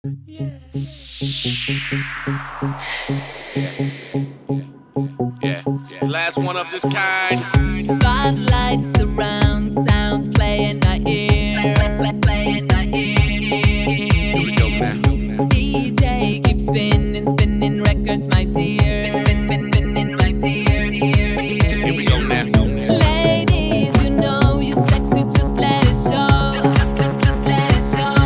Yeah. Yeah. Last one of this kind. Spotlights around, sound playing our ear. Here we go now. DJ keeps spinning, spinning records, my dear. Spinning, my dear. Here we go now. Ladies, you know you sexy, just let it show. Just let it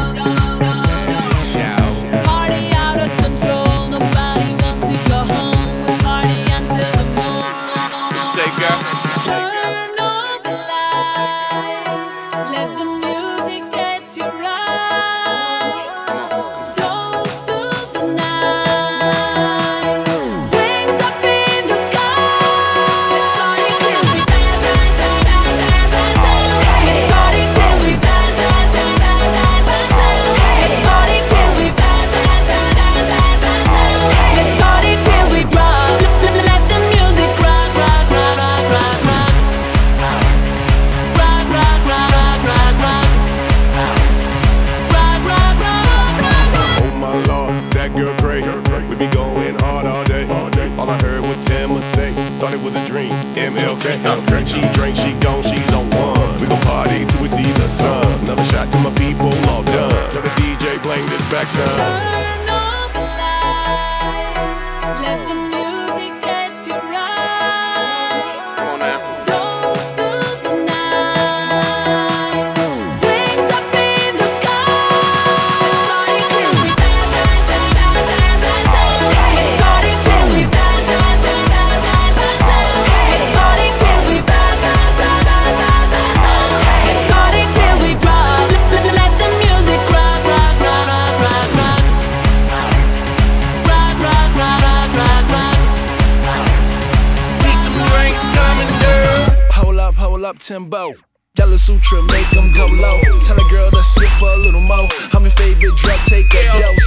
show. Shout. Party out of control, nobody wants to go home. We party until the morning. What you say, girl? Turn off the lights, let the music get you right. Toast to the night, drinks up in the sky. Let's party till we dance, dance, dance, dance, dance, dance. Let's party till we dance, dance, dance, dance, dance, dance. Let's party till we dance, dance, dance, dance, dance, dance. Let's party till we drop. Let the music rock, rock, rock, rock, rock, rock. Rock, rock, rock, rock, rock, rock. Rock, rock, rock, rock, rock. Oh my lord, that girl great. We be going hard all day. All I heard was Timothy. Thought it was a dream. MLK. She drank, she gone, she's on one. We gon' party till we see the sun. Another shot to my people, all done. Tell the DJ blang this back son. Turn off the lights, let the music get you right. Come on now. Toast to the night, drinks up in the sky. Let's party till we dance, dance, dance, dance, dance, dance. Let's party till we dance, dance, dance, dance, dance, dance. Let's party till we dance, dance, dance, dance, dance, dance. Let's party till we drop. Let the music rock, rock, rock, rock, rock, rock. Rock, rock, rock, rock, rock, rock. Keep them drinks coming, girl. Hold up, Timbo. Yellow Sutra, make them go low. Tell a girl to sip a little more. I'm your favorite drug, take a dose.